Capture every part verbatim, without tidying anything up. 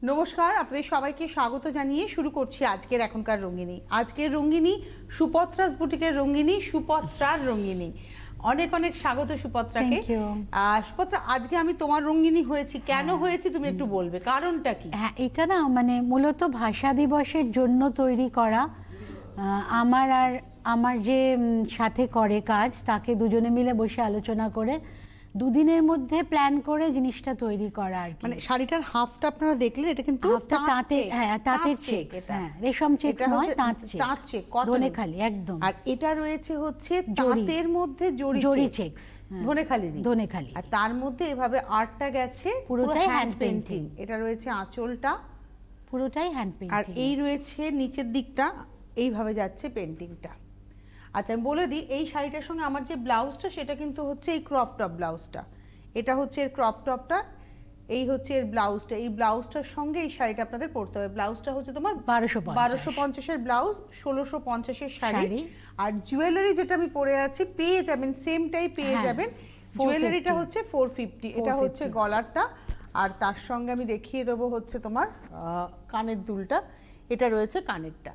নমস্কার, আপনাদের সবাইকে স্বাগত জানিয়ে শুরু করছি আজকের এখনকার রঙ্গিনী। আজকের রঙ্গিনী সুপত্রাস বুটিকের রঙ্গিনী, সুপত্রার রঙ্গিনী। অনেক অনেক স্বাগত সুপত্রাকে। সুপত্রা, আজকে আমি তোমার রঙ্গিনী হয়েছি, কেন হয়েছি তুমি একটু বলবে, কারণটা কি? হ্যাঁ, এটা না মানে মূলত ভাষা দিবসের জন্য তৈরি করা। আমার আর আমার যে সাথে করে কাজ, তাকে দুজনে মিলে বসে আলোচনা করে দুদিনের মধ্যে প্ল্যান করে জিনিসটা তৈরি করা আর কি। মানে শাড়িটার হাফটা আপনারা দেখলেন, এটা কিন্তু তাঁতের, হ্যাঁ তাঁতের চেকস, হ্যাঁ রেশম চেকস নয়, তাঁত চেক, তাঁত চেক ধনেখালি একদম। আর এটা রয়েছে হচ্ছে তাঁতের মধ্যে জরি জরি চেকস, ধনেখালি ধনেখালি। আর তার মধ্যে এভাবে আর্টটা গেছে পুরোটাই হ্যান্ড পেইন্টিং। এটা রয়েছে আঁচলটা, পুরোটাই হ্যান্ড পেইন্টিং। আর এই রয়েছে নিচের দিকটা, এইভাবে যাচ্ছে পেইন্টিংটা। আচ্ছা, আমি বলে দিই, এই শাড়িটার সঙ্গে আমার যে ব্লাউজটা সেটা কিন্তু হচ্ছে এই ক্রপ টপ ব্লাউজটা। এটা হচ্ছে এর ক্রপ টপটা, এই হচ্ছে এর ব্লাউজটা। এই ব্লাউজটার সঙ্গে এই শাড়িটা আপনাদের পরতে হবে। ব্লাউজটা হচ্ছে তোমার বারোশো বারোশো পঞ্চাশের ব্লাউজ, ষোলোশো পঞ্চাশের শাড়ি। আর জুয়েলারি যেটা আমি পরে আছি পেয়ে যাবেন, সেমটাই পেয়ে যাবেন। জুয়েলারিটা হচ্ছে ফোর ফিফটি। এটা হচ্ছে গলারটা, আর তার সঙ্গে আমি দেখিয়ে দেবো হচ্ছে তোমার কানের দুলটা। এটা রয়েছে কানেরটা।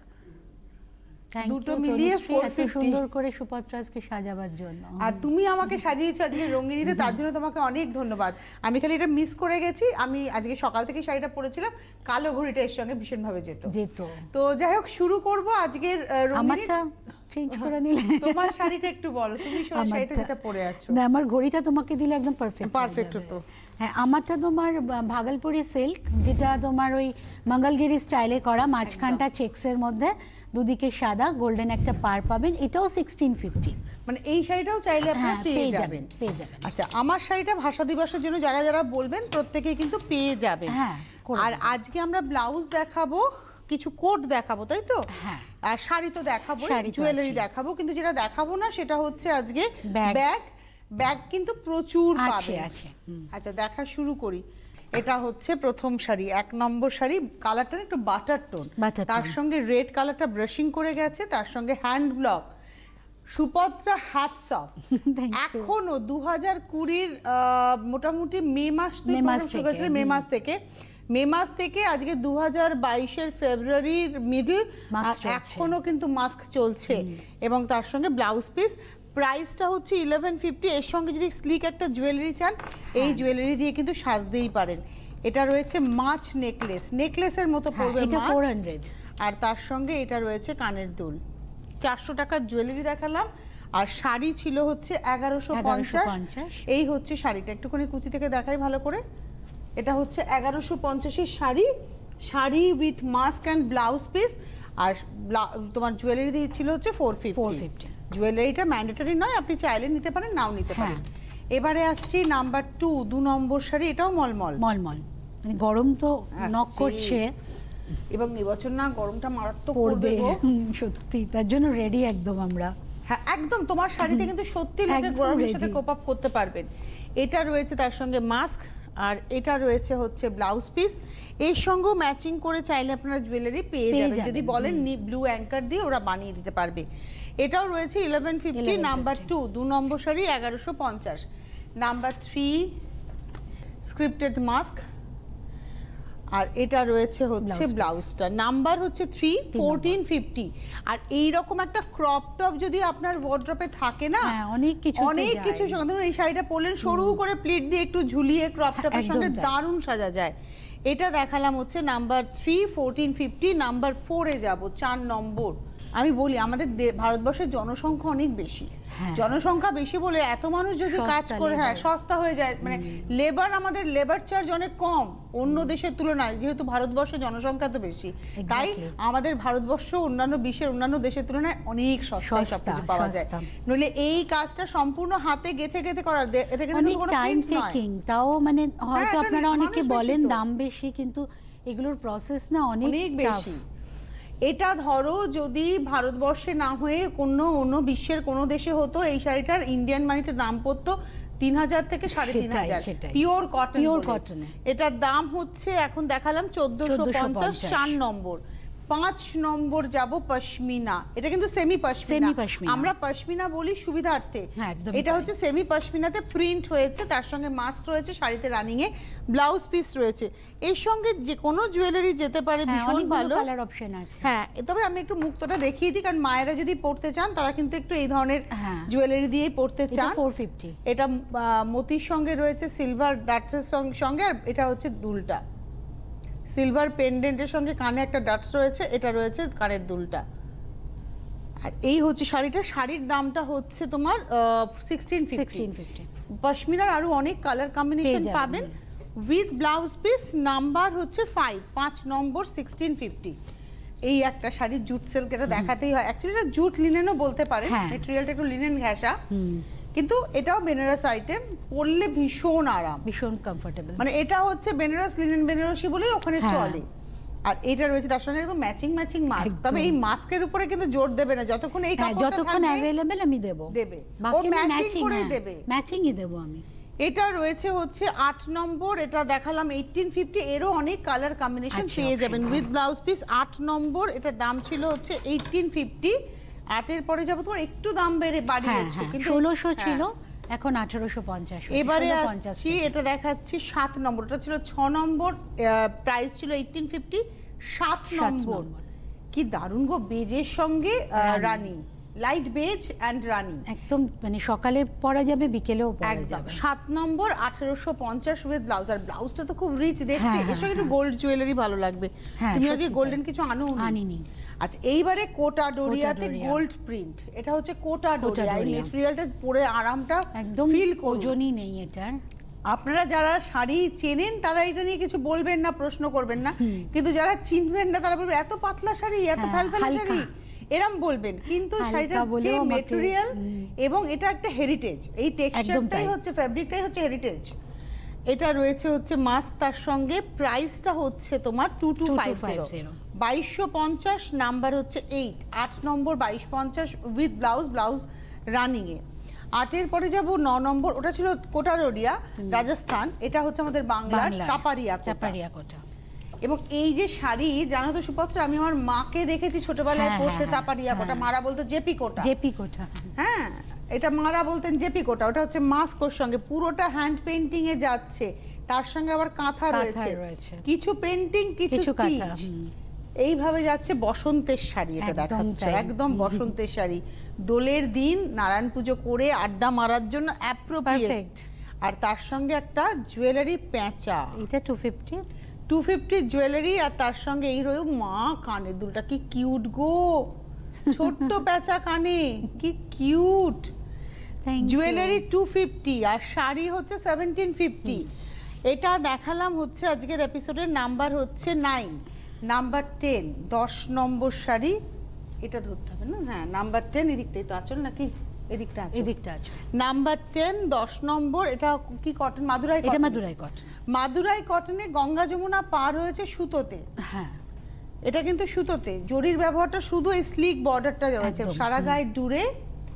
দুটো মিলিয়ে এত সুন্দর করে সুপত্রাসকে সাজাবার জন্য। আর তুমি আমাকে সাজিয়েছো আজকে রঙ্গিনীতে, তার জন্য তোমাকে অনেক ধন্যবাদ। আমি খালি এটা মিস করে গেছি। আমি আজকে সকাল থেকে শাড়িটা পরেছিলাম, কালো ঘড়িটা এর সঙ্গে ভীষণ ভাবে যেত যেত তো যাই হোক, শুরু করব আজকের রঙ্গিনীটা। চেঞ্জ করে নিলে তোমার শাড়িটা একটু বলো, তুমি শাড়িটা যেটা পরে আছো। না, আমার ঘড়িটা তোমাকে দিলে একদম পারফেক্ট পারফেক্ট হতো। হ্যাঁ, আমারটা তোমার ভাগলপুরি সিল্ক, যেটা তোমার ওই মঙ্গলগিরি স্টাইলে করা, মাঝখানটা চেক্সের মধ্যে, দুদিকে সাদা গোল্ডেন একটা পার পাবেন। এটাও সিক্সটিন ফিফটি। মানে এই শাড়িটাও চাইলে আপনারা পেয়ে যাবেন। পেয়ে যাবেন। আচ্ছা, আমার শাড়িটা ভাষা দিবসের জন্য যারা যারা বলবেন প্রত্যেকেই কিন্তু পেয়ে যাবেন। হ্যাঁ, আর আজকে আমরা ব্লাউজ দেখাবো, কিছু কোট দেখাবো, তাই তো? হ্যাঁ। আর শাড়ি তো দেখাবো, জুয়েলারি দেখাবো, কিন্তু যেটা দেখাবো না সেটা হচ্ছে আজকে ব্যাগ। ব্যাগ কিন্তু প্রচুর পাবে। আচ্ছা, দেখা শুরু করি। এটা হচ্ছে প্রথম শাড়ি, এক নম্বর শাড়ি। কালারটা একটু বাটার টোন, তার সঙ্গে রেড কালারটা ব্রাশিং করে গেছে, তার সঙ্গে hand block. Supatra, hats off. এখনো দু হাজার কুড়ির মোটামুটি মে মাস মে মাস থেকে মে মাস থেকে আজকে দু হাজার বাইশের ফেব্রুয়ারির মিডল, এখনো কিন্তু মাস্ক চলছে। এবং তার সঙ্গে ব্লাউজ পিস। প্রাইসটা হচ্ছে ইলেভেন ফিফটি। এর সঙ্গে যদি স্লিক একটা জুয়েলারি চান, এই জুয়েলারি দিয়ে কিন্তু সাজতেই পারেন। এটা রয়েছে মাছ নেকলেস, নেকলেসের মতো পড়বে মাছ, আর তার সঙ্গে এটা রয়েছে কানের দুল। চারশো টাকার জুয়েলারি দেখালাম, আর শাড়ি ছিল হচ্ছে এগারোশো পঞ্চাশ। এই হচ্ছে শাড়িটা, একটুখানি কুচি থেকে দেখাই ভালো করে। এটা হচ্ছে এগারোশো পঞ্চাশের sari, sari with mask and blouse piece. আর তোমার জুয়েলারি দিয়ে ছিল হচ্ছে ফোর ফিফটি। জুয়েলারিটা ম্যান্ডেটরি নয়, আপনি চাইলে নিতে পারেন, নাও নিতে পারেন। এবারে আসছি নাম্বার টু, দু নম্বর শাড়ি। এটাও মলমল মলমল, মানে গরম তো নক করছে, এবং এবছর না গরমটা মারাত্মক পড়বে সত্যি, তার জন্য রেডি একদম আমরা। হ্যাঁ, একদম তোমার শাড়িতে কিন্তু সত্যি লোকে গরমের সাথে কোপ আপ করতে পারবেন। এটা রয়েছে তার সঙ্গে মাস্ক, আর এটা রয়েছে হচ্ছে ব্লাউজ পিস। এর সঙ্গেও ম্যাচিং করে চাইলে আপনারা জুয়েলারি পেয়ে যাবেন, যদি বলেন ব্লু অ্যাঙ্কার দিয়ে ওরা বানিয়ে দিতে পারবে। এটাও রয়েছে ইলেভেন ফিফটি। নাম্বার টু, দু নম্বর শাড়ি, এগারোশো পঞ্চাশ। নাম্বার থ্রি, স্ক্রিপ্টেড মাস্ক, আর এটা রয়েছে হচ্ছে ব্লাউজটা। নাম্বার হচ্ছে থ্রি, ফোরটিন ফিফটি। আর এইরকম একটা ক্রপ টপ যদি আপনার ওয়ার্ড্রপে থাকে না, অনেক কিছু অনেক কিছু সঙ্গে, ধরুন এই শাড়িটা পরলেন, সরু করে প্লিট দিয়ে একটু ঝুলিয়ে ক্রপ টপের সঙ্গে দারুণ সাজা যায়। এটা দেখালাম হচ্ছে number three, fourteen fifty. Number ফোরে যাব, চার নম্বর। আমি বলি, আমাদের ভারতবর্ষের জনসংখ্যা অনেক বেশি, জনসংখ্যা বেশি বলে এত মানুষ যদি কাজ করে, হ্যাঁ সস্তা হয়ে যায়, মানে লেবার, আমাদের লেবার চার্জ অনেক কম অন্য দেশের তুলনায়, যেহেতু ভারতবর্ষের জনসংখ্যা তো বেশি, তাই আমাদের ভারতবর্ষ অন্যান্য বিশ্বের অন্যান্য দেশের তুলনায় অনেক সস্তায় সবকিছু পাওয়া যায়। নইলে এই কাজটা সম্পূর্ণ হাতে গেথে গেথে করা, এটা কিন্তু কোনো টাইম টেকিং। তাও মানে হয়তো আপনারা অনেকে বলেন দাম বেশি, কিন্তু এগুলোর প্রসেস না অনেক বেশি। এটা ধরো যদি ভারতবর্ষে না হয়ে কোনো অন্য বিশ্বের কোনো দেশে হতো, এই শাড়িটার ইন্ডিয়ান মানিতে দাম পড়তো তিন হাজার থেকে সাড়ে তিন হাজার, পিওর কটন। Pure cotton. এটার দাম হচ্ছে এখন দেখালাম চোদ্দশো পঞ্চাশ। চার নম্বর, পাঁচ নম্বর যাব পশমিনা, এটা কিন্তু সেমি পশমিনা, আমরা পশমিনা বলি সুবিধার্থে, এটা হচ্ছে সেমি পশমিনাতে প্রিন্ট হয়েছে, তার সঙ্গে মাস্ক রয়েছে, শাড়িতে রানিং এ ব্লাউজ পিস রয়েছে, এর সঙ্গে যে কোনো জুয়েলারি যেতে পারে, ভীষণ ভালো কালার অপশন আছে। হ্যাঁ, তবে আমি একটু মুক্তটা দেখিয়ে দিই, কারণ মায়েরা যদি পড়তে চান তারা কিন্তু একটু এই ধরনের জুয়েলারি দিয়েই পড়তে চান। ফোর ফিফটি, এটা মতির সঙ্গে রয়েছে সিলভার ডাটসের সঙ্গে, আর এটা হচ্ছে দুলটা সিলভার পেন্ডেন্টের সঙ্গে, কানে একটা ডাটস রয়েছে, এটা রয়েছে কানের দুলটা। আর এই হচ্ছে শাড়িটা, শাড়ির দামটা হচ্ছে তোমার সিক্সটিন ফিফটি। পশমিনার আরো অনেক কালার কম্বিনেশন পাবেন উইথ ব্লাউজ পিস, নাম্বার হচ্ছে ফাইভ, পাঁচ নম্বর সিক্সটিন ফিফটি। এই একটা শাড়ি জুট সিল্ক, এটা দেখাতেই হয়, অ্যাকচুয়ালি এটা জুট লিনেনও বলতে পারেন, মেটেরিয়ালটা একটু লিনেন ঘেঁষা, কিন্তু এটাও বেনারস আইটেম, পরলে ভীষণ আরাম, ভীষণ কমফোর্টেবল, মানে এটা হচ্ছে বেনারস লিনেন বেনারসি বলেই ওখানে চলে। আর এটা রয়েছে তার সঙ্গে একদম ম্যাচিং ম্যাচিং মাস্ক, তবে এই মাস্কের উপরে কিন্তু জোর দেবে না, যতক্ষণ এই কাপড়টা যতক্ষণ अवेलेबल আমি দেব দেবে ও ম্যাচিং করে দেবে, ম্যাচিংই দেব আমি। এটা রয়েছে হচ্ছে আট নম্বর, এটা দেখালাম এইটিন ফিফটি, এরও অনেক কালার কম্বিনেশন পেয়ে যাবেন উইথ ব্লাউজ পিস। আট নম্বর, এটা দাম ছিল হচ্ছে এইটিন ফিফটি, আটের পরে যাবো তোমার একটু দাম বেড়ে বাড়িয়েছে, কিন্তু ষোলোশো ছিল, এখন আঠারোশো পঞ্চাশ। এবারে আসছি, এটা দেখাচ্ছি সাত নম্বর, এটা ছিল ছ নম্বর, প্রাইস ছিল এইটিন ফিফটি, সাত নম্বর কি দারুণ গো, বেজের সঙ্গে রানী, লাইট বেজ এন্ড রানী, একদম মানে সকালে পরা যাবে, বিকেলেও পরা যাবে। সাত নম্বর আঠারোশো পঞ্চাশ উইথ ব্লাউজ, আর ব্লাউজটা তো খুব রিচ দেখতে, এর সঙ্গে একটু গোল্ড জুয়েলারি ভালো লাগবে। তুমি আজকে গোল্ডেন কিছু আনো? আনিনি। আচ্ছা, এইবারে কোটা ডোরিয়াতে গোল্ড প্রিন্ট, এটা হচ্ছে কোটা ডোরিয়া, এই ম্যাটেরিয়ালটা পরে আরামটা একদম ফিল, ওজনই নেই এটার। আপনারা যারা শাড়ি চেনেন তারা এটা নিয়ে কিছু বলবেন না, প্রশ্ন করবেন না, কিন্তু যারা চিনবেন না তারা বলবেন এত পাতলা শাড়ি, এত ফালফালা শাড়ি, এরম বলবেন, কিন্তু শাড়িটার যে ম্যাটেরিয়াল এবং এটা একটা হেরিটেজ, এই টেক্সচারটাই হচ্ছে, ফ্যাব্রিকটাই হচ্ছে হেরিটেজ। এটা রয়েছে হচ্ছে মাস্ক, তার সঙ্গে প্রাইসটা হচ্ছে তোমার টু টু ফাইভ জিরো, বাইশশো পঞ্চাশ, নাম্বার হচ্ছে এইট, আট নম্বর বাইশ পঞ্চাশ উইথ ব্লাউজ, ব্লাউজ রানিং এ। আটের পরে যাব ন নম্বর, ওটা ছিল কোটারোডিয়া রাজস্থান, এটা হচ্ছে আমাদের বাংলার তাপারিয়া তাপারিয়া কোটা। এবং এই যে শাড়ি জানো তো সুপত্রা, আমি আমার মাকে দেখেছি ছোটবেলায় পরতে তাপারিয়া কোটা, মারা বলতো জেপি কোটা, জেপি কোটা, হ্যাঁ এটা মারা বলতেন জেপি কোটা। ওটা হচ্ছে মাস্ক, ওর সঙ্গে পুরোটা হ্যান্ড পেইন্টিং এ যাচ্ছে, তার সঙ্গে আবার কাঁথা রয়েছে, কিছু পেইন্টিং কিছু স্টিচ, এইভাবে যাচ্ছে। বসন্তের শাড়ি এটা দেখাচ্ছে, একদম বসন্তের শাড়ি, দোলের দিন নারায়ণ পুজো করে আড্ডা মারার জন্য অ্যাপ্রোপ্রিয়েট। আর তার সঙ্গে একটা জুয়েলারি প্যাঁচা, এটা two fifty, two fifty jewellery, আর তার সঙ্গে এই রয়েছে মা কানের দুলটা, কি কিউট গো, ছোট্ট প্যাঁচা কানে, কি কিউট। জুয়েলারি টু ফিফটি, আর শাড়ি হচ্ছে সেভেন্টিন ফিফটি। এটা দেখালাম হচ্ছে আজকের এপিসোডের নাম্বার হচ্ছে নাইন, নাম্বার টেন, দশ নম্বর শাড়ি, এটা ধরতে হবে না, হ্যাঁ নাম্বার টেন, এদিকটাই তো আচল নাকি, এদিকটা আছে, এদিকটা আছে, নাম্বার টেন, দশ নম্বর। এটা কি কটন? মাদুরাই, এটা মাদুরাই কটন, মাদুরাই কটনে গঙ্গা যমুনা পার হয়েছে সুতোতে, হ্যাঁ এটা কিন্তু সুতোতে, জরির ব্যবহারটা শুধু এই স্লিক বর্ডারটা রয়েছে সারা গায়ে জুড়ে।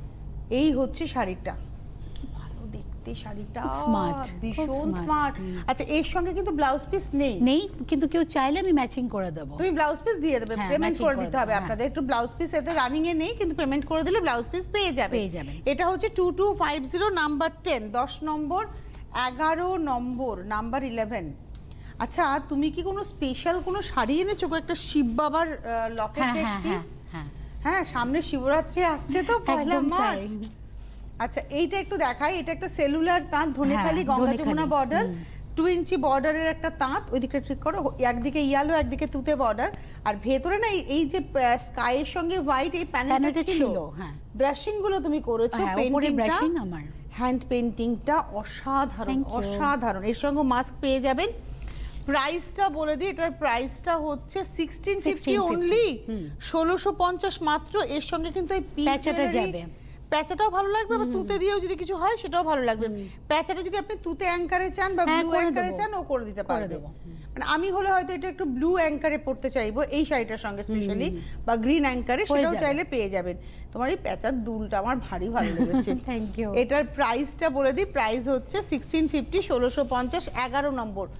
এই হচ্ছে শাড়িটা, কি ভালো দেখতে শাড়িটা, স্মার্ট, ভীষণ স্মার্ট। আচ্ছা, এর সঙ্গে কিন্তু ব্লাউজ পিস নেই, নেই কিন্তু কেউ চাইলে আমি ম্যাচিং করে দেব, তুমি ব্লাউজ পিস দিয়ে দেবে, পেমেন্ট করে দিতে হবে আপনাদের, একটু ব্লাউজ পিস এতে রানিং এ নেই, কিন্তু পেমেন্ট করে দিলে ব্লাউজ পিস পেয়ে যাবে, পেয়ে যাবে। এটা হচ্ছে two two five zero, number ten, দশ নম্বর, এগারো নম্বর, নাম্বার ইলেভেন। আচ্ছা, তুমি কি কোনো স্পেশাল কোনো শাড়ি এনেছো? একটা শিব বাবার লকেট দেখছি, হ্যাঁ সামনে শিবরাত্রি আসছে তো, পয়লা মার্চ। আচ্ছা, এইটা একটু দেখাই, এটা একটা সেলুলার তাঁত, Dhanekhali Ganga Jamuna border, two inch বর্ডারের একটা তাঁত, ওই দিকটা ঠিক করো, একদিকে ইয়েলো একদিকে তুতে বর্ডার, আর ভেতরে না এই যে স্কাইয়ের সঙ্গে হোয়াইট এই প্যানেলটা ছিল, হ্যাঁ ব্রাশিং গুলো তুমি করেছো, পেইন্টিংটা আমার হ্যান্ড পেইন্টিংটা অসাধারণ, অসাধারণ। এর সঙ্গে মাস্ক পেয়ে যাবেন। প্রাইসটা বলে দিই, এটার প্রাইসটা হচ্ছে সিক্সটিন ফিফটি অনলি, ষোলোশো পঞ্চাশ মাত্র। এর সঙ্গে কিন্তু এই প্যাচাটা যাবে, প্যাচাটাও ভালো লাগবে, বা তুতে দিয়েও যদি কিছু হয় সেটাও ভালো লাগবে। প্যাচাটা যদি আপনি তুতে অ্যাঙ্কারে চান বা ব্লু অ্যাঙ্কারে চান, ও করে দিতে পারবে। মানে আমি হলে হয়তো এটা একটু ব্লু অ্যাঙ্কারে পড়তে চাইবো এই শাড়িটার সঙ্গে স্পেশালি, বা গ্রিন অ্যাঙ্কারে, সেটাও চাইলে পেয়ে যাবেন। তোমার এই প্যাচার দুলটা আমার ভারী ভালো লেগেছে, থ্যাংক ইউ। এটার প্রাইসটা বলে দিই, প্রাইস হচ্ছে সিক্সটিন ফিফটি, ষোলোশো পঞ্চাশ, এগারো নম্বর।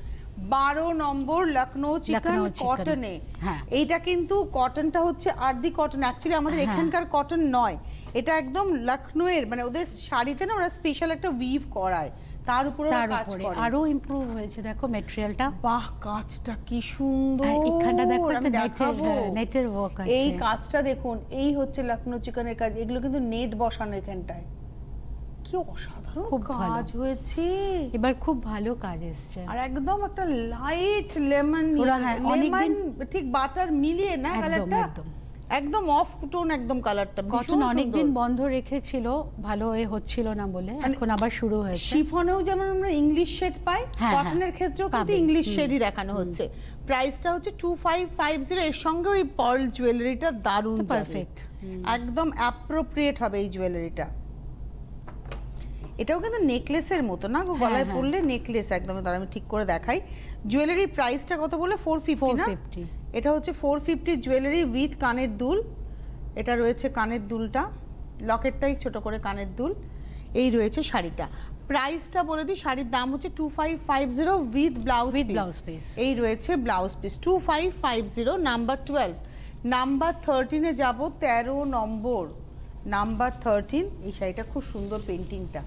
বারো নম্বর লখনৌ চিকন কটনে। এইটা কিন্তু কটনটা হচ্ছে আরদি কটন, অ্যাকচুয়ালি আমাদের এখানকার কটন নয়, এটা একদম লখনৌয়ের, মানে ওদের শাড়িতে না ওরা স্পেশাল একটা উইভ করায়, তার উপরে কাজ করে, আরো ইমপ্রুভ হয়েছে। দেখো ম্যাটেরিয়ালটা, বাহ কাজটা কি সুন্দর, এখানটা দেখো একটা নেটের নেটের ওয়ার্ক আছে, এই কাজটা দেখুন, এই হচ্ছে লখনৌ চিকনের কাজ, এগুলো কিন্তু নেট বসানো এখানটায়, কি অসাধারণ কাজ হয়েছে, এবার খুব ভালো কাজ এসেছে, আর একদম একটা লাইট লেমন লেমন ঠিক বাটার মিলিয়ে না কালারটা একদম অফ টোন, একদম কালারটা কটন অনেকদিন বন্ধ রেখেছিল, ভালো এ হচ্ছিল না বলে এখন আবার শুরু হয়েছে। শিফনেও যেমন আমরা ইংলিশ শেড পাই, কটনের ক্ষেত্রেও কিন্তু ইংলিশ শেডই দেখানো হচ্ছে। প্রাইসটা হচ্ছে টু ফাইভ ফাইভ জিরো, এর সঙ্গে ওই পার্ল জুয়েলারিটা দারুণ পারফেক্ট, একদম অ্যাপ্রোপ্রিয়েট হবে এই জুয়েলারিটা। এটাও কিন্তু নেকলেসের মতো না গো, গলায় পরলে নেকলেস একদম, তার আমি ঠিক করে দেখাই। জুয়েলারির প্রাইসটা কত বলে? ফোর ফিফটি না, এটা হচ্ছে ফোর ফিফটি জুয়েলারি উইথ কানের দুল, এটা রয়েছে কানের দুলটা, লকেটটাই ছোট করে কানের দুল, এই রয়েছে শাড়িটা। প্রাইসটা বলে দিই, শাড়ির দাম হচ্ছে two five five zero with blouse piece, এই রয়েছে blouse piece two five five zero. Number twelve, number থার্টিনে যাব, তেরো নম্বর নাম্বার থার্টিন, এই শাড়িটা খুব সুন্দর পেন্টিংটা,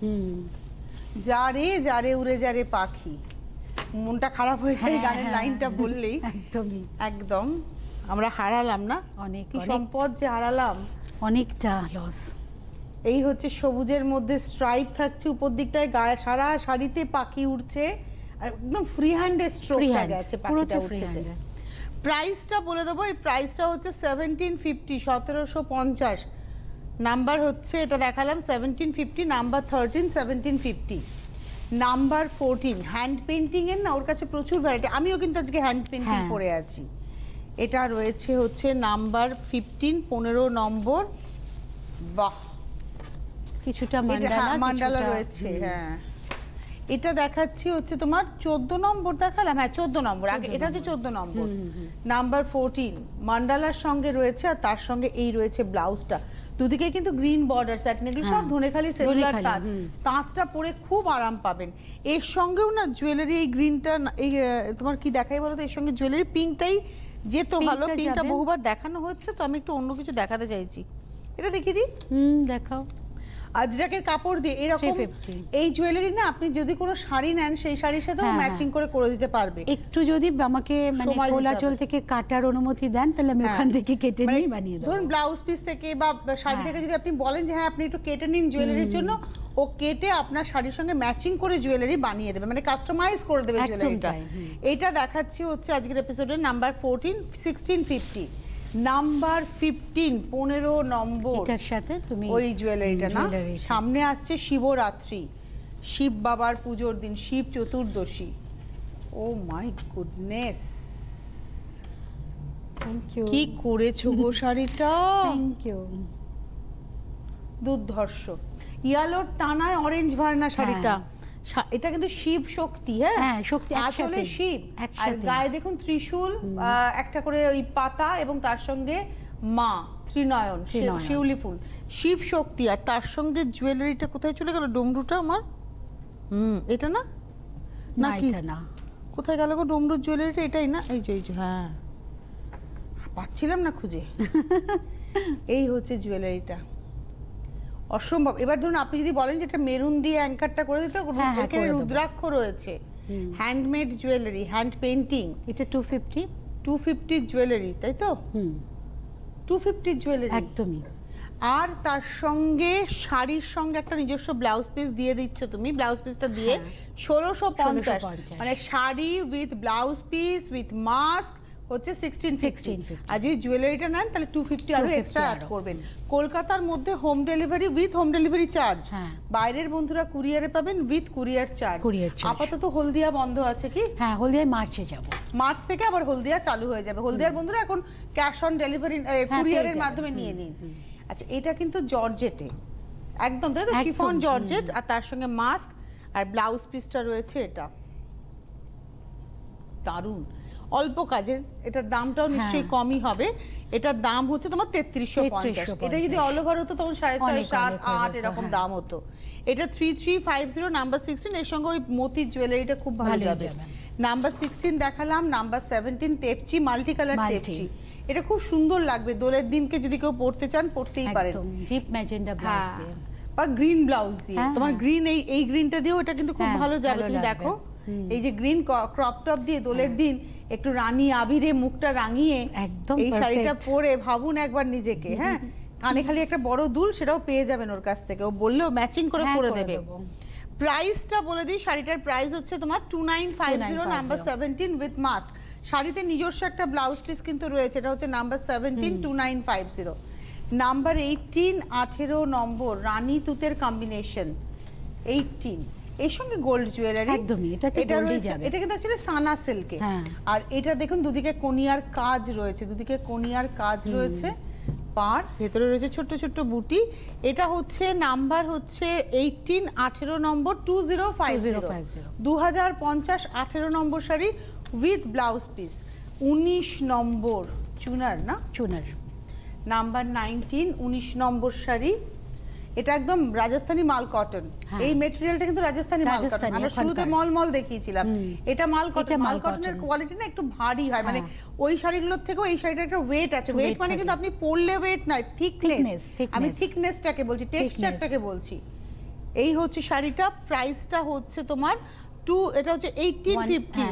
যারে যারে উড়ে যারে পাখি, মনটা খারাপ হয়ে যায় গানের লাইনটা বললেই, একদমই একদম আমরা হারালাম না, অনেক সম্পদ যে হারালাম, অনেকটা লস। এই হচ্ছে সবুজের মধ্যে স্ট্রাইপ থাকছে উপর দিকটায়, গায়ে সারা শাড়িতে পাখি উড়ছে, আর একদম ফ্রি হ্যান্ডে স্ট্রোকটা গেছে, পাখিটা উঠছে। প্রাইসটা বলে দেবো, এই প্রাইসটা হচ্ছে সেভেন্টিন ফিফটি, সতেরোশো পঞ্চাশ। নাম্বার হচ্ছে এটা দেখালাম seventeen fifty, number thirteen seventeen fifty, number fourteen hand painting এর না ওর কাছে প্রচুর ভ্যারাইটি, আমিও কিন্তু আজকে হ্যান্ড পেন্টিং করে আছি। এটা রয়েছে হচ্ছে নাম্বার ফিফটিন, পনেরো নম্বর, বাহ কিছুটা মান্ডালা মান্ডালা রয়েছে, হ্যাঁ এটা দেখাচ্ছি হচ্ছে তোমার চোদ্দ নম্বর দেখালাম, হ্যাঁ চোদ্দ নম্বর, আগে এটা হচ্ছে চোদ্দ নম্বর, নাম্বার ফোরটিন মান্ডালার সঙ্গে রয়েছে, আর তার সঙ্গে এই রয়েছে ব্লাউজটা, দুদিকে কিন্তু গ্রিন বর্ডার, স্যাটিন, এগুলো সব ধনেখালি সেলুলার তাঁত, তাঁতটা পরে খুব আরাম পাবেন। এর সঙ্গেও না জুয়েলারি, এই গ্রিনটা এই তোমার কি দেখাই বলো তো, এর সঙ্গে জুয়েলারি পিঙ্কটাই যেত ভালো, পিঙ্কটা বহুবার দেখানো হচ্ছে, তো আমি একটু অন্য কিছু দেখাতে চাইছি, এটা দেখিয়ে দিই। হুম দেখাও। আজরাকের কাপড় দিয়ে এরকম এই জুয়েলারি না আপনি যদি কোনো শাড়ি নেন সেই শাড়ির সাথেও ম্যাচিং করে করে দিতে পারবে। একটু যদি আমাকে মানে কোলাচল থেকে কাটার অনুমতি দেন তাহলে আমি ওখান থেকে কেটে নিয়ে বানিয়ে দেব। ধরুন ব্লাউজ পিস থেকে বা শাড়ি থেকে যদি আপনি বলেন যে হ্যাঁ আপনি একটু কেটে নিন জুয়েলারির জন্য, ও কেটে আপনার শাড়ির সঙ্গে ম্যাচিং করে জুয়েলারি বানিয়ে দেবে, মানে কাস্টমাইজ করে দেবে জুয়েলারিটা। এটা দেখাচ্ছি হচ্ছে আজকের এপিসোডের number fourteen, sixteen fifty, number fifteen, পনেরো নম্বর, এটার সাথে তুমি ওই জুয়েলারিটা না, সামনে আসছে শিবরাত্রি, শিব বাবার পুজোর দিন, Shiv Chaturdashi, oh my goodness, thank you, কি করেছো গো শাড়িটা, থ্যাংক ইউ, দুর্ধর্ষ, ইয়েলোর টানায় অরেঞ্জ ভার্না শাড়িটা, এটা কিন্তু শিব শক্তি, হ্যাঁ শক্তি, আসলে শিব, আর গায়ে দেখুন ত্রিশূল, একটা করে ওই পাতা, এবং তার সঙ্গে মা ত্রিনয়ন, শিউলি ফুল, শিব শক্তি, আর তার সঙ্গে জুয়েলারিটা কোথায় চলে গেল, ডমরুটা আমার, হুম এটা না, না কি না, কোথায় গেল গো ডমরুর জুয়েলারিটা, এটাই না, এই যে এই যে, হ্যাঁ পাচ্ছিলাম না খুঁজে, এই হচ্ছে জুয়েলারিটা, অসম্ভব। এবার ধরুন আপনি যদি বলেন যে এটা মেরুন দিয়ে অ্যাঙ্কারটা করে দিতে, এখানে রুদ্রাক্ষ রয়েছে, হ্যান্ডমেড জুয়েলারি, হ্যান্ড পেইন্টিং, এটা two fifty, two fifty jewellery, তাই তো, টু ফিফটি জুয়েলারি একদমই, আর তার সঙ্গে শাড়ির সঙ্গে একটা নিজস্ব ব্লাউজ পিস দিয়ে দিচ্ছ তুমি, ব্লাউজ পিসটা দিয়ে ষোলোশো পঞ্চাশ, মানে sari with blouse piece with mask হচ্ছে সিক্সটিন সিক্সটি, আর যদি জুয়েলারিটা নেন তাহলে টু ফিফটি আরো এক্সট্রা অ্যাড করবেন। কলকাতার মধ্যে home delivery with home delivery charge, বাইরের বন্ধুরা কুরিয়ারে পাবেন উইথ কুরিয়ার চার্জ। আপাতত হলদিয়া বন্ধ আছে কি, হ্যাঁ হলদিয়ায় মার্চে যাব, মার্চ থেকে আবার হলদিয়া চালু হয়ে যাবে, হলদিয়ার বন্ধুরা এখন ক্যাশ অন ডেলিভারি কুরিয়ারের মাধ্যমে নিয়ে নিন। আচ্ছা এটা কিন্তু জর্জেটে একদম, তাই তো, শিফন জর্জেট, আর তার সঙ্গে মাস্ক আর ব্লাউজ পিসটা রয়েছে, এটা দারুণ, অল্প কাজের, এটার দামটাও নিশ্চয়ই কমই হবে, এটার দাম হচ্ছে তোমার তেত্রিশশো পঞ্চাশ, এটা যদি অল ওভার হতো তখন সাড়ে ছয় সাত আট এরকম দাম হতো। এটা three three five zero number sixteen, এর সঙ্গে ওই মতির জুয়েলারিটা খুব ভালো যাবে। নাম্বার সিক্সটিন দেখালাম, নাম্বার সেভেন্টিন তেপচি, মাল্টি কালার তেপচি। এটা খুব সুন্দর লাগবে, দোলের দিনকে যদি কেউ পড়তে চান পড়তেই পারেন। একদম ডিপ ম্যাজেন্ডা ব্লাউজ দিয়ে বা গ্রিন ব্লাউজ দিয়ে। তোমার গ্রিন এই এই গ্রিনটা দিয়েও এটা কিন্তু খুব ভালো যাবে। তুমি দেখো এই যে গ্রিন ক্রপ টপ দিয়ে দোলের দিন একটু রানী আবিরে মুখটা রাঙিয়ে একদম এই শাড়িটা পরে ভাবুন একবার নিজেকে। হ্যাঁ, কানে খালি একটা বড় দুল, সেটাও পেয়ে যাবেন ওর কাছ থেকে, ও বললেও ম্যাচিং করে করে দেবে। প্রাইসটা বলে দিই, শাড়িটার প্রাইস হচ্ছে তোমার two nine five zero, number seventeen with mask. শাড়িতে নিজস্ব একটা ব্লাউজ পিস কিন্তু রয়েছে, এটা হচ্ছে number seventeen, two nine five zero. Number eighteen, আঠেরো নম্বর, রানী তুতের কম্বিনেশন, এইটিন, এর সঙ্গে গোল্ড জুয়েলারি। একদমই এটা এটা রয়েছে, এটা কিন্তু অ্যাকচুয়ালি সানা সিল্কে। আর এটা দেখুন দুদিকে কোনিয়ার কাজ রয়েছে, দুদিকে কোনিয়ার কাজ রয়েছে, পার ভেতরে রয়েছে ছোট্ট ছোট্ট বুটি। এটা হচ্ছে নাম্বার হচ্ছে এইটিন, আঠেরো নম্বর, টু জিরো ফাইভ জিরো, দু হাজার পঞ্চাশ, আঠেরো নম্বর শাড়ি উইথ ব্লাউজ পিস। উনিশ নম্বর চুনার, না চুনার, নাম্বার নাইনটিন, উনিশ নম্বর শাড়ি। এটা একদম রাজস্থানী মাল কটন। এই মেটেরিয়ালটা কিন্তু রাজস্থানী মাল কটন, আমরা শুরুতে মলমল দেখিয়েছিলাম। এটা মাল কটন। মাল কটনের কোয়ালিটি না একটু ভারী হয়, মানে ওই শাড়িগুলোর থেকেও এই শাড়িটা একটা ওয়েট আছে। ওয়েট মানে কিন্তু আপনি পরলে ওয়েট নয়, থিকনেস। আমি থিকনেসটাকে বলছি, টেক্সচারটাকে বলছি। এই হচ্ছে শাড়িটা। প্রাইসটা হচ্ছে তোমার টু, এটা হচ্ছে এইটিন ফিফটি,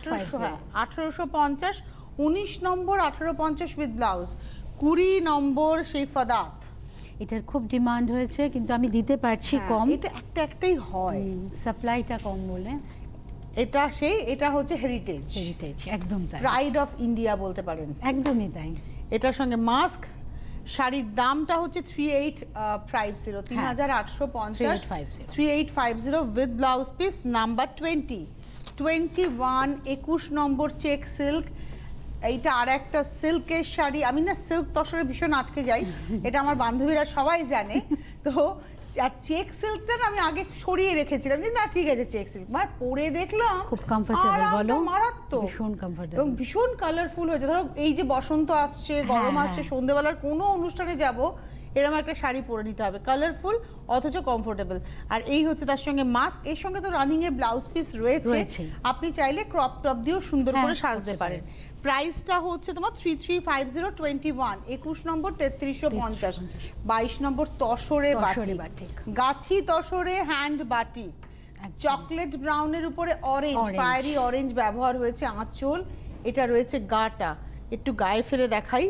আঠারোশো পঞ্চাশ, উনিশ নম্বর, আঠারো পঞ্চাশ উইথ ব্লাউজ। কুড়ি নম্বর সেই ফাদাত, এটার খুব ডিমান্ড হয়েছে কিন্তু আমি দিতে পারছি কম। এটা একটা একটাই হয়, সাপ্লাইটা কম বলে। এটা সেই, এটা হচ্ছে হেরিটেজ। হেরিটেজ একদম তাই, প্রাইড অফ ইন্ডিয়া বলতে পারেন। একদমই তাই। এটার সঙ্গে মাস্ক। শাড়ির দামটা হচ্ছে থ্রি এইট ফাইভ জিরো, তিন হাজার আটশো পঞ্চাশ, three eight five zero with blouse piece. Number twenty, twenty one, একুশ নম্বর চেক সিল্ক। এইটা আর একটা সিল্কের শাড়ি। আমি না সিল্ক তসরে ভীষণ আটকে যাই, এটা আমার বান্ধবীরা সবাই জানে। তো আর চেক সিল্কটা আমি আগে সরিয়ে রেখেছিলাম যে না ঠিক আছে চেক সিল্ক, মানে পরে দেখলাম খুব কমফোর্টেবল, বলো মারাত্মক, ভীষণ কমফোর্টেবল এবং ভীষণ কালারফুল হয়েছে। ধরো এই যে বসন্ত আসছে, গরম আসছে, সন্ধ্যেবেলার কোনো অনুষ্ঠানে যাব, এরকম একটা শাড়ি পরে নিতে হবে, কালারফুল অথচ কমফোর্টেবল। আর এই হচ্ছে তার সঙ্গে মাস্ক। এর সঙ্গে তো রানিং এর ব্লাউজ পিস রয়েছে, আপনি চাইলে ক্রপ টপ দিয়েও সুন্দর করে সাজতে পারেন। প্রাইসটা হচ্ছে তোমার three three five zero, twenty one, একুশ নম্বর, তেত্রিশশো পঞ্চাশ, বাইশ নম্বর তসরে বাটিক, গাছি তসরে হ্যান্ড বাটিক, চকলেট ব্রাউনের উপরে অরেঞ্জ, ফায়ারি অরেঞ্জ ব্যবহার হয়েছে আঁচল। এটা রয়েছে গাটা, একটু গায়ে ফেলে দেখাই,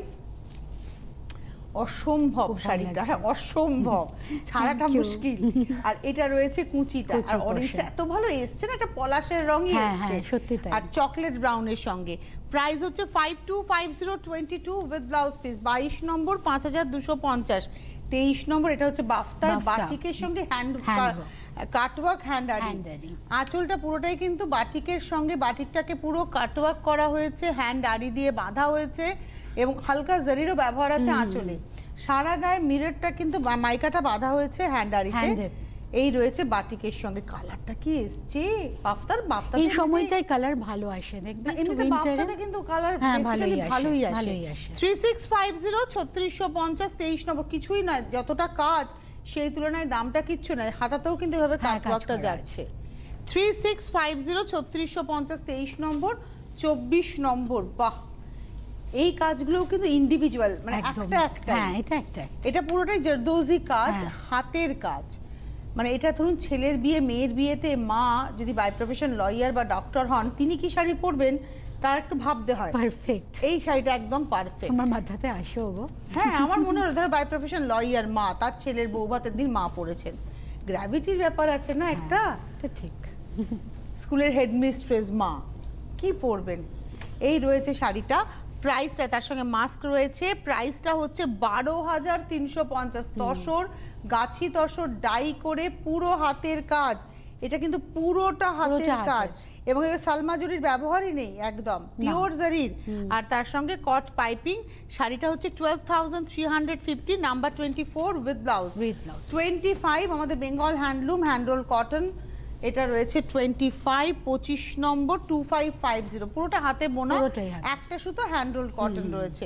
অসম্ভব শাড়িটা, হ্যাঁ অসম্ভব, ছাড়াটা মুশকিল। আর এটা রয়েছে কুচিটা, আর অরেঞ্জটা এত ভালো এসছে না, একটা পলাশের রঙই এসছে, সত্যি তাই। আর চকলেট ব্রাউনের সঙ্গে। প্রাইস হচ্ছে five two five zero, twenty two with blouse piece. বাইশ নম্বর, পাঁচ হাজার দুশো পঞ্চাশ। তেইশ নম্বর, এটা হচ্ছে বাফতার বাটিকের সঙ্গে হ্যান্ড কাটওয়ার্ক হ্যান্ড আরি। আঁচলটা পুরোটাই কিন্তু বাটিকের সঙ্গে, বাটিকটাকে পুরো কাটওয়ার্ক করা হয়েছে, হ্যান্ড আরি দিয়ে বাঁধা হয়েছে, এবং হালকা জারিরও ব্যবহার আছে আঁচলে। সারা গায়ে মিররটা কিন্তু মাইকাটা বাঁধা হয়েছে হ্যান্ড আরিতে। এই রয়েছে বাটিকের সঙ্গে। কালারটা কি এসছে বাফতার, বাফতার এই সময়টাই কালার ভালো আসে, দেখবে এমনিতে বাফতারে কিন্তু কালার বেসিক্যালি ভালোই আসে। থ্রি সিক্স ফাইভ জিরো, ছত্রিশশো পঞ্চাশ, তেইশ নম্বর। কিছুই না, যতটা কাজ সেই তুলনায় দামটা কিচ্ছু নয়, হাতাতেও কিন্তু এভাবে কাটওয়ার্কটা যাচ্ছে। থ্রি সিক্স ফাইভ জিরো, ছত্রিশশো পঞ্চাশ, তেইশ নম্বর, চব্বিশ নম্বর। বাহ, এই কাজগুলোও কিন্তু ইন্ডিভিজুয়াল, মানে একটা একটা। হ্যাঁ, এটা একটা, এটা পুরোটাই জরদৌজি কাজ, হাতের কাজ। মানে এটা ধরুন ছেলের বিয়ে, মেয়ের বিয়েতে মা যদি বাই প্রফেশন লয়ার বা ডক্টর হন, তিনি কি শাড়ি পরবেন তার একটু ভাবতে হয়। পারফেক্ট, এই শাড়িটা একদম পারফেক্ট। আমার মাথাতে আসো গো। হ্যাঁ, আমার মনে হলো ধরো বাই প্রফেশন লয়ার মা, তার ছেলের বউ ভাতের দিন মা পড়েছেন, গ্র্যাভিটির ব্যাপার আছে না একটা। এটা ঠিক। স্কুলের হেডমিস্ট্রেস মা কি পরবেন। এই রয়েছে শাড়িটা। প্রাইসটা, তার সঙ্গে মাস্ক রয়েছে। প্রাইসটা হচ্ছে বারো হাজার তিনশো পঞ্চাশ। তসর, গাছি তসর ডাই করে পুরো হাতের কাজ, এটা কিন্তু পুরোটা হাতের কাজ, এবং সালমা জরির ব্যবহারই নেই, একদম পিওর জরির। আর তার সঙ্গে কট পাইপিং। শাড়িটা হচ্ছে twelve thousand three hundred fifty, number twenty four with blouse. Twenty five আমাদের বেঙ্গল হ্যান্ডলুম, হ্যান্ডরোল কটন। এটা রয়েছে টোয়েন্টি ফাইভ, পঁচিশ নম্বর, টু ফাইভ ফাইভ জিরো, পুরোটা হাতে বোনা, একটা সুতো হ্যান্ডরোল কটন রয়েছে।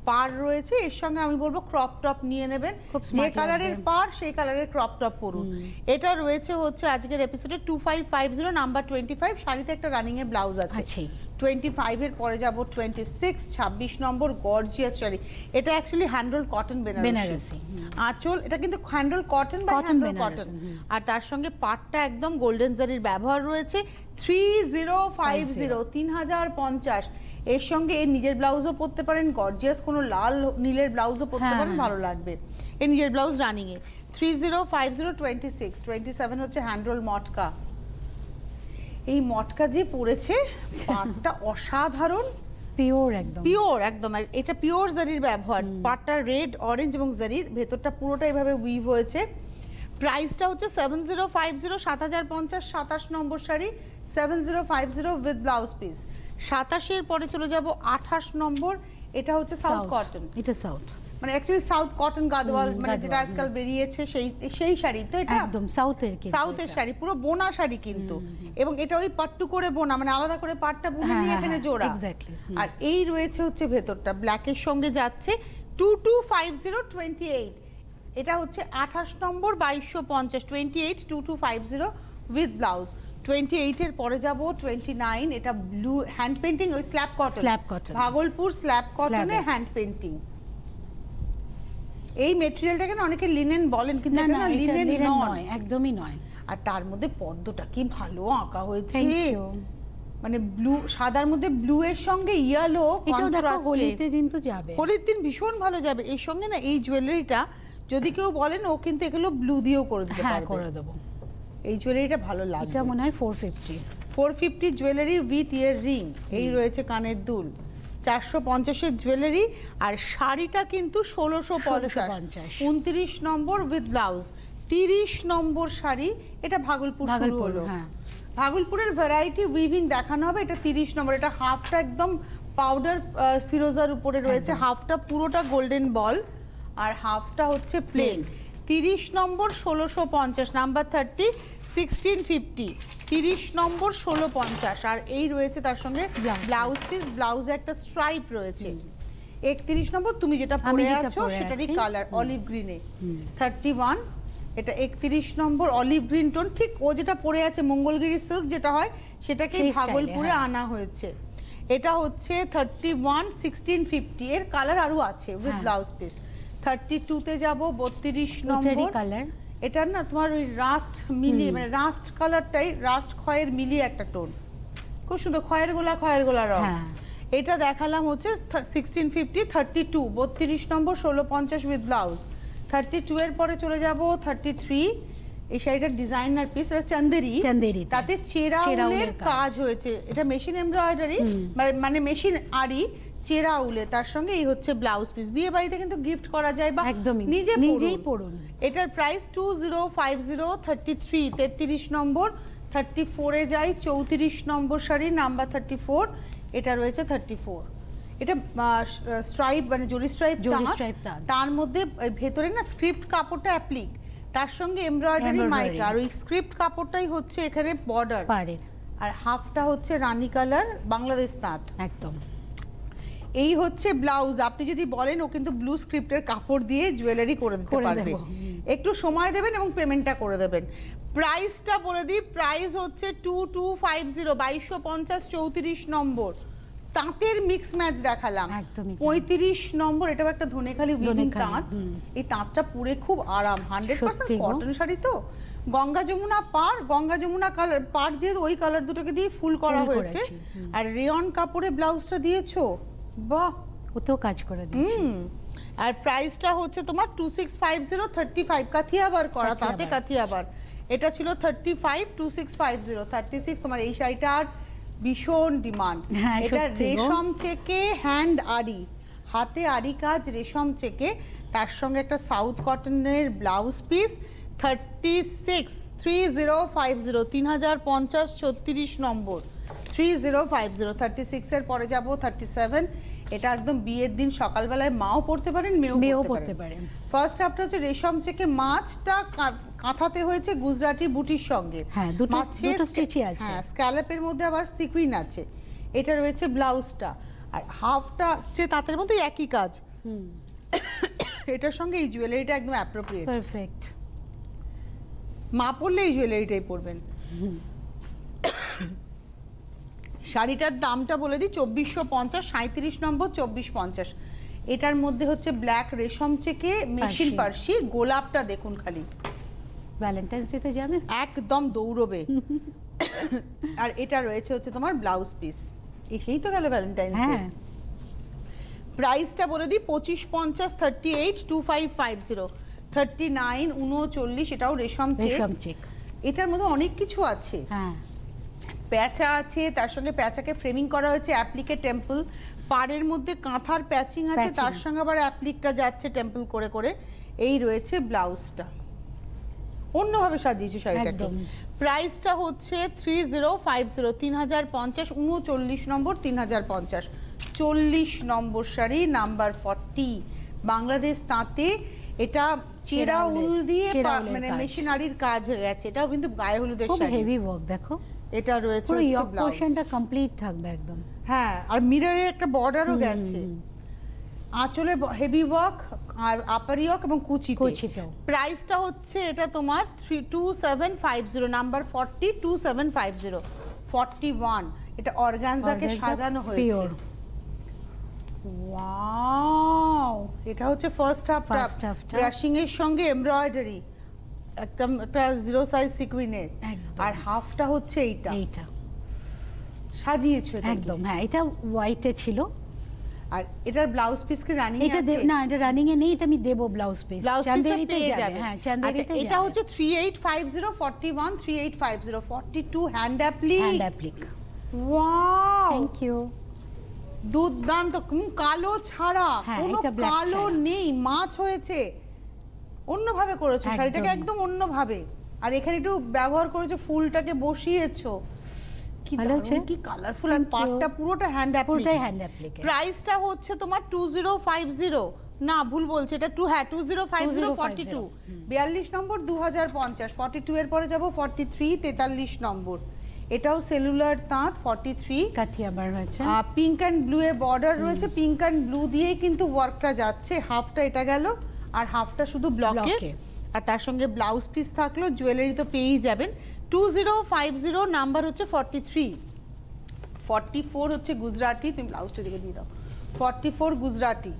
পার রয়েছে, এর সঙ্গে আমি বলবো ক্রপ টপ নিয়ে নেবেন, যে কালারের পার সেই কালারের ক্রপ টপ পরুন। এটা রয়েছে হচ্ছে আজকের এপিসোডে two five five zero number twenty five, শাড়িতে একটা রানিং এ ব্লাউজ আছে। টোয়েন্টি ফাইভ এর পরে যাব টোয়েন্টি সিক্স, ছাব্বিশ নম্বর গর্জিয়াস শাড়ি। এটা অ্যাকচুয়ালি হ্যান্ডল কটন বেনারসি আঁচল, এটা কিন্তু হ্যান্ডল কটন বা হ্যান্ডল কটন, আর তার সঙ্গে পাটটা একদম গোল্ডেন জারির ব্যবহার রয়েছে। থ্রি জিরো ফাইভ জিরো তিন হাজার পঞ্চাশ। এর সঙ্গে এর নিজের ব্লাউজও পরতে পারেন, গর্জিয়াস কোনো লাল নীলের ব্লাউজও পরতে পারেন, ভালো লাগবে। এর নিজের ব্লাউজ রানিং এ three zero five zero twenty six. Twenty seven হচ্ছে হ্যান্ডরোল মটকা। এই মটকা যে পরেছে পাটটা অসাধারণ, পিওর একদম পিওর একদম, আর এটা পিওর জারির ব্যবহার। পাটটা রেড অরেঞ্জ এবং জারির, ভেতরটা পুরোটা এভাবে উইভ হয়েছে। প্রাইসটা হচ্ছে সেভেন জিরো ফাইভ জিরো, সাত হাজার পঞ্চাশ, সাতাশ নম্বর sari seven zero five zero with blouse piece. সাতাশের পরে চলে যাব আঠাশ নম্বর, এটা হচ্ছে সাউথ কটন। এটা সাউথ মানে অ্যাকচুয়ালি সাউথ কটন গাদওয়াল, মানে যেটা আজকাল বেরিয়েছে সেই সেই শাড়ি তো, এটা একদম সাউথের সাউথের শাড়ি, পুরো বোনা শাড়ি কিন্তু, এবং এটা ওই পাট্টু করে বোনা, মানে আলাদা করে পাটটা বুনে নিয়ে এখানে জোড়া। এক্স্যাক্টলি। আর এই রয়েছে হচ্ছে ভেতরটা ব্ল্যাকের সঙ্গে যাচ্ছে two two five zero twenty eight. এটা হচ্ছে আঠাশ নম্বর বাইশশো পঞ্চাশ, twenty eight two two five zero with blouse. Twenty eight এর পরে যাব টোয়েন্টি নাইন, এটা ব্লু হ্যান্ড পেন্টিং, ওই slub cotton, slub cotton Bhagalpur slub কটনে হ্যান্ড পেন্টিং। এই মেটেরিয়ালটাকে না অনেকে লিনেন বলেন, কিন্তু এটা লিনেন নয়, একদমই নয়। আর তার মধ্যে পদ্মটা কি ভালো আঁকা হয়েছে, মানে ব্লু সাদার মধ্যে ব্লু এর সঙ্গে ইয়েলো কন্ট্রাস্টে, হোলিতে কিন্তু যাবে, হোলির দিন ভীষণ ভালো যাবে। এর সঙ্গে না এই জুয়েলারিটা যদি কেউ বলেন ও কিন্তু এগুলো ব্লু দিয়েও করে দিতে পারবে, করে দেবো। এই জুয়েলারিটা ভালো লাগবে। এটা মনে হয় four fifty, four fifty jewellery with earring. এই রয়েছে কানের দুল, চারশো পঞ্চাশের জুয়েলারি, আর শাড়িটা কিন্তু ষোলোশো পঞ্চাশ, উনত্রিশ নম্বর উইথ ব্লাউজ। তিরিশ নম্বর শাড়ি, এটা ভাগলপুর শুরু হলো, ভাগলপুরের ভ্যারাইটি উইভিং দেখানো হবে। এটা তিরিশ নম্বর, এটা হাফটা একদম পাউডার ফিরোজার উপরে রয়েছে, হাফটা পুরোটা গোল্ডেন বল, আর হাফটা হচ্ছে প্লেন। তিরিশ নম্বর ষোলোশো পঞ্চাশ, নাম্বার থার্টি সিক্সটিন ফিফটি, তিরিশ নম্বর ষোলো পঞ্চাশ। আর এই রয়েছে তার সঙ্গে ব্লাউজ পিস, ব্লাউজে একটা স্ট্রাইপ রয়েছে। একত্রিশ নম্বর তুমি যেটা পরে আছো সেটারই কালার অলিভ গ্রিনে, থার্টি ওয়ান। এটা একত্রিশ নম্বর অলিভ গ্রিন টোন, ঠিক ও যেটা পরে আছে মঙ্গলগিরি সিল্ক যেটা হয় সেটাকে ভাগলপুরে আনা হয়েছে। এটা হচ্ছে থার্টি ওয়ান সিক্সটিন ফিফটি, এর কালার আরো আছে with blouse piece. Thirty two তে যাবো, বত্রিশ নম্বর কালার, এটা না তোমার ওই রাস্ট মিলিয়ে, মানে রাস্ট কালারটাই রাস্ট খয়ের মিলিয়ে একটা টোন, খুব সুন্দর খয়ের গোলা খয়ের গোলা রং। এটা দেখালাম হচ্ছে সিক্সটিন ফিফটি, থার্টি টু বত্রিশ নম্বর ষোলো পঞ্চাশ উইথ ব্লাউজ। থার্টি টু এর পরে চলে যাব থার্টি থ্রি, এই শাড়িটার ডিজাইনার পিস, এটা চান্দেরি, চান্দেরি তাতে চেরা উলের কাজ হয়েছে, এটা মেশিন এমব্রয়ডারি মানে মেশিন আরি চেরা উলে, তার সঙ্গে এই হচ্ছে ব্লাউজ পিস। বিয়ে বাড়িতে কিন্তু গিফট করা যায় বা নিজে নিজেই পরুন। এটার price two zero five zero, thirty three তেত্রিশ নম্বর। থার্টি ফোরে যাই, চৌত্রিশ নম্বর শাড়ি নাম্বার থার্টি ফোর, এটা রয়েছে থার্টি ফোর। এটা স্ট্রাইপ মানে জরি স্ট্রাইপ, তার মধ্যে ভেতরে না স্ক্রিপ্ট কাপড়টা অ্যাপ্লিক, তার সঙ্গে এমব্রয়ডারি মাইকা, আর ওই স্ক্রিপ্ট কাপড়টাই হচ্ছে এখানে বর্ডার, আর হাফটা হচ্ছে রানী কালার বাংলাদেশ তাঁত একদম। এই হচ্ছে ব্লাউজ। আপনি যদি বলেন ও কিন্তু ব্লু স্ক্রিপ্টের কাপড় দিয়ে জুয়েলারি করে দিতে পারবে, একটু সময় দেবেন এবং পেমেন্টটা করে দেবেন। প্রাইসটা বলে দিই, প্রাইস হচ্ছে টু টু ফাইভ জিরো, বাইশশো পঞ্চাশ, চৌত্রিশ নম্বর। তাঁতের মিক্স ম্যাচ দেখালাম, পঁয়ত্রিশ নম্বর, এটাও একটা ধনেখালি উইভিং তাঁত। এই তাঁতটা পুরে খুব আরাম, হান্ড্রেড পার্সেন্ট কটন শাড়ি তো। গঙ্গা যমুনা পার, গঙ্গা যমুনা কালার পার, যেহেতু ওই কালার দুটোকে দিয়ে ফুল করা হয়েছে, আর রেয়ন কাপড়ে ব্লাউজটা দিয়েছো, বাহ, ওতেও কাজ করে দিয়েছি। আর প্রাইসটা হচ্ছে তোমার two six five zero, thirty five Kathiawar করা, তাতে কাথিয়াবার। এটা ছিল thirty five, two six five zero, thirty six. তোমার এই শাড়িটার ভীষণ ডিমান্ড। এটা রেশম চেকে হ্যান্ড আরি, হাতে আরি কাজ রেশম চেকে, তার সঙ্গে একটা সাউথ কটনের blouse piece. Thirty six, three zero five zero, তিন হাজার পঞ্চাশ, ছত্রিশ নম্বর, three zero five zero. Thirty six এর পরে যাবো থার্টি সেভেন, এটা একদম বিয়ের দিন সকালবেলায় মাও পড়তে পারেন, মেয়েও পড়তে পারেন। ফার্স্ট হাফটা হচ্ছে রেশম চেকে, মাছটা কাঁথাতে হয়েছে গুজরাটি বুটির সঙ্গে, হ্যাঁ স্ক্যালপের মধ্যে আবার সিকুইন আছে। এটা রয়েছে ব্লাউজটা, আর হাফটা আসছে তাঁতের মধ্যে একই কাজ, এটার সঙ্গে এই জুয়েলারিটা একদম অ্যাপ্রোপ্রিয়েট, পারফেক্ট। মা পরলে এই জুয়েলারিটাই পরবেন। শাড়িটার দামটা বলে দিই, চব্বিশশো পঞ্চাশ, সাঁত্রিশ নম্বর, চব্বিশ পঞ্চাশ। এটার মধ্যে হচ্ছে ব্ল্যাক রেশম চেকে মেশিন পার্সি, গোলাপটা দেখুন খালি, ভ্যালেন্টাইন্স ডেতে যাবে একদম দৌড়বে। আর এটা রয়েছে হচ্ছে তোমার ব্লাউজ পিস, এই তো গেল ভ্যালেন্টাইন্স ডে। হ্যাঁ, প্রাইসটা বলে দিই, পঁচিশ পঞ্চাশ, thirty eight, two five five zero, thirty nine, উনচল্লিশ, এটাও রেশম চেক। এটার মধ্যে অনেক কিছু আছে, হ্যাঁ, প্যাঁচা আছে, তার সঙ্গে প্যাঁচাকে ফ্রেমিং করা হয়েছে অ্যাপ্লিকে টেম্পল, পাড়ের মধ্যে কাঁথার প্যাচিং আছে, তার সঙ্গে আবার অ্যাপ্লিকটা যাচ্ছে টেম্পল করে করে। এই রয়েছে ব্লাউজটা, অন্যভাবে সাজিয়েছি শাড়িটাকে। প্রাইসটা হচ্ছে থ্রি জিরো ফাইভ জিরো, তিন হাজার পঞ্চাশ, উনচল্লিশ নম্বর, তিন হাজার পঞ্চাশ, চল্লিশ নম্বর শাড়ি, নাম্বার ফর্টি, বাংলাদেশ তাঁতে। এটা চেরা উল দিয়ে মানে মেশিনারির কাজ হয়ে গেছে, এটাও কিন্তু গায়ে হলুদের শাড়ি, হেভি ওয়ার্ক দেখো। এটা রয়েছে পুরো ইয়ক পোরশনটা কমপ্লিট থাকবে একদম। হ্যাঁ, আর মিররের একটা বর্ডারও গেছে, আঁচলে হেভি ওয়ার্ক, আর আপার ইয়ক এবং কুচিতে। প্রাইসটা হচ্ছে এটা তোমার three two seven five zero, number forty, two seven five zero, forty one. এটা অর্গানজাকে সাজানো হয়েছে। ওয়াও, এটা হচ্ছে ফার্স্ট হাফটা ব্রাশিং এর সঙ্গে এমব্রয়ডারি, একদম একটা জিরো সাইজ সিকুইনের, আর হাফটা হচ্ছে এইটা, এইটা সাজিয়েছো একদম। হ্যাঁ, এটা হোয়াইটে ছিল। আর এটার ব্লাউজ পিস কি রানিং এটা না, এটা রানিং এ নেই, এটা আমি দেব ব্লাউজ পিস, চান্দেরিতে যাবে। হ্যাঁ, চান্দেরিতে এটা হচ্ছে three eight five zero, forty one, three eight five zero, forty two, hand applique, hand applique. Wow, thank you. দুর্দান্ত, কালো ছাড়া, কোনো কালো নেই, মাছ হয়েছে, অন্যভাবে করেছো শাড়িটাকে, একদম অন্যভাবে। আর এখানে একটু ব্যবহার করেছো, ফুলটাকে বসিয়েছো, কি দারুণ, কি কালারফুল, আর পাটটা পুরোটা হ্যান্ড অ্যাপ্লিক, পুরোটাই হ্যান্ড অ্যাপ্লিক। প্রাইসটা হচ্ছে তোমার টু জিরো ফাইভ জিরো, না ভুল বলছে, এটা টু, হ্যাঁ two zero five zero, forty two, বিয়াল্লিশ নম্বর, দু হাজার পঞ্চাশ, ফর্টি টু এর পরে যাবো ফর্টি থ্রি, তেতাল্লিশ নম্বর। এটাও সেলুলার তাঁত, ফর্টি থ্রি, কাথিয়াবার রয়েছে, পিঙ্ক অ্যান্ড ব্লু এ বর্ডার রয়েছে, পিঙ্ক অ্যান্ড ব্লু দিয়েই কিন্তু ওয়ার্কটা যাচ্ছে। হাফটা এটা গেল, আর হাফটা শুধু ব্লকে, আর তার সঙ্গে ব্লাউজ পিস থাকলো, জুয়েলারি তো পেয়েই যাবেন। Two zero five zero, number হচ্ছে ফর্টি থ্রি, ফর্টি ফোর হচ্ছে গুজরাটি, তুমি ব্লাউজটা দিকে দিয়ে দাও, ফর্টি ফোর গুজরাটি।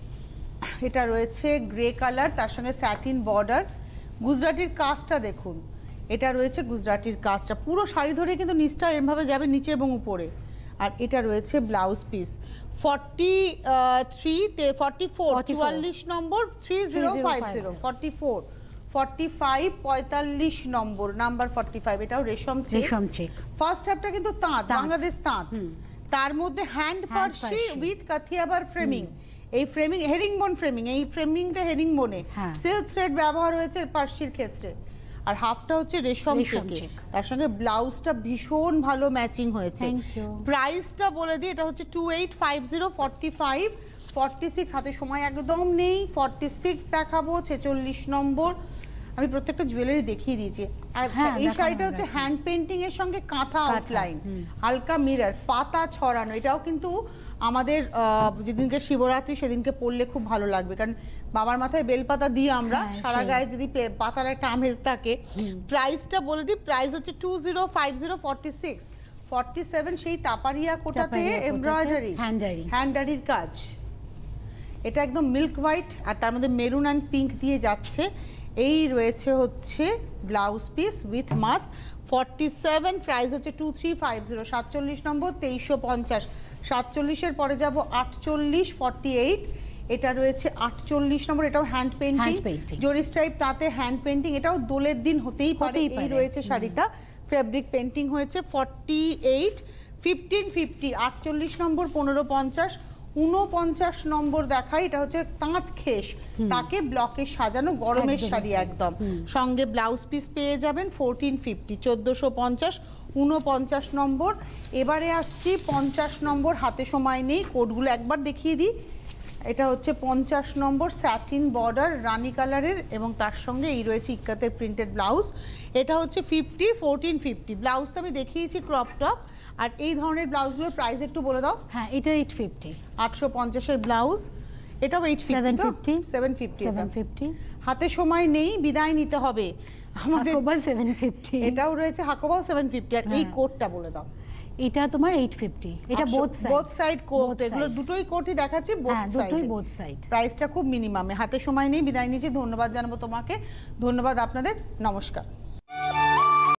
এটা রয়েছে গ্রে কালার, তার সঙ্গে স্যাটিন বর্ডার, গুজরাটির কাজটা দেখুন, এটা রয়েছে গুজরাটির কাজটা, পুরো শাড়ি ধরে কিন্তু নিচটা এরভাবে যাবে, নিচে এবং উপরে। আর এটা রয়েছে blouse piece, forty three, forty four, চুয়াল্লিশ নম্বর, three zero five zero, forty four, forty five, পঁয়তাল্লিশ নম্বর, নাম্বার ফর্টি ফাইভ। এটাও রেশম চেক, ফার্স্ট হাফটা কিন্তু তাঁত, বাংলাদেশ তাঁত, তার মধ্যে hand Parsi with Kathiawar framing. এই ফ্রেমিং হেরিংবোন ফ্রেমিং, এই ফ্রেমিংটা হেরিংবোনে, সিল্ক থ্রেড ব্যবহার হয়েছে পার্সির ক্ষেত্রে। আর হাফটা হচ্ছে রেশম চেক, তার সঙ্গে ব্লাউজটা ভীষণ ভালো ম্যাচিং হয়েছে। প্রাইসটা বলে দিই, এটা হচ্ছে two eight five zero, forty five, forty six, হাতে সময় একদম নেই, ফর্টি সিক্স দেখাবো, ছেচল্লিশ নম্বর। আমি প্রত্যেকটা জুয়েলারি দেখিয়ে দিয়েছি। আচ্ছা, এই শাড়িটা হচ্ছে হ্যান্ড পেন্টিং এর সঙ্গে কাঁথা আউটলাইন, হালকা মিরর, পাতা ছড়ানো। এটাও কিন্তু আমাদের যেদিনকে শিবরাত্রি সেদিনকে পরলে খুব ভালো লাগবে, কারণ বাবার মাথায় বেলপাতা দিয়ে আমরা সারা গায়ে যদি পাতার একটা আমেজ থাকে। প্রাইসটা বলে দিই, প্রাইস হচ্ছে two zero five zero, forty six, forty seven, সেই তাপারিয়া কোটাতে এমব্রয়ডারি, হ্যান্ডারির কাজ। এটা একদম মিল্ক হোয়াইট, আর তার মধ্যে মেরুন অ্যান্ড পিঙ্ক দিয়ে যাচ্ছে। এই রয়েছে হচ্ছে blouse piece with mask, forty seven, price হচ্ছে টু থ্রি ফাইভ জিরো, সাতচল্লিশ নম্বর, তেইশশো পঞ্চাশ। সাতচল্লিশের পরে যাব আটচল্লিশ, ফর্টি এইট, এটা রয়েছে আটচল্লিশ নম্বর, এটাও হ্যান্ড পেন্টিং, জরি স্ট্রাইপ তাতে হ্যান্ড পেন্টিং, এটাও দোলের দিন হতেই পারে। এই রয়েছে শাড়িটা, ফেব্রিক পেন্টিং হয়েছে, ফর্টি এইট, ফিফটিন ফিফটি, আটচল্লিশ নম্বর, পনেরো পঞ্চাশ, উনপঞ্চাশ নম্বর দেখাই। এটা হচ্ছে তাঁত খেস, তাকে ব্লকে সাজানো গরমের শাড়ি একদম, সঙ্গে ব্লাউজ পিস পেয়ে যাবেন, ফোরটিন ফিফটি, চোদ্দোশো পঞ্চাশ, উনপঞ্চাশ নম্বর। এবারে আসছি পঞ্চাশ নম্বর, হাতে সময় নেই, কোডগুলো একবার দেখিয়ে দিই। এটা হচ্ছে পঞ্চাশ নম্বর, স্যাটিন বর্ডার, রানি কালারের, এবং তার সঙ্গে এই রয়েছে ইক্কাতের প্রিন্টেড ব্লাউজ। এটা হচ্ছে ফিফটি, ফোরটিন ফিফটি, ব্লাউজ তো আমি দেখিয়েছি ক্রপ টপ। আর এই ধরনের ব্লাউজগুলোর প্রাইস একটু বলে দাও। হ্যাঁ, এটা এইট ফিফটি, আটশো পঞ্চাশের ব্লাউজ। এটাও eight fifty seven fifty seven fifty হাতে সময় নেই বিদায় নিতে হবে আমাদের সেভেন ফিফটি এটাও রয়েছে হাকোবাও সেভেন ফিফটি আর এই কোটটা বলে দাও এটা তোমার এইট ফিফটি এটা both side both side coat এগুলো দুটোই কোটই দেখাচ্ছি বোথ সাইড দুটোই বোথ সাইড প্রাইসটা খুব মিনিমামে হাতে সময় নেই বিদায় নিচ্ছি ধন্যবাদ জানাবো তোমাকে ধন্যবাদ আপনাদের নমস্কার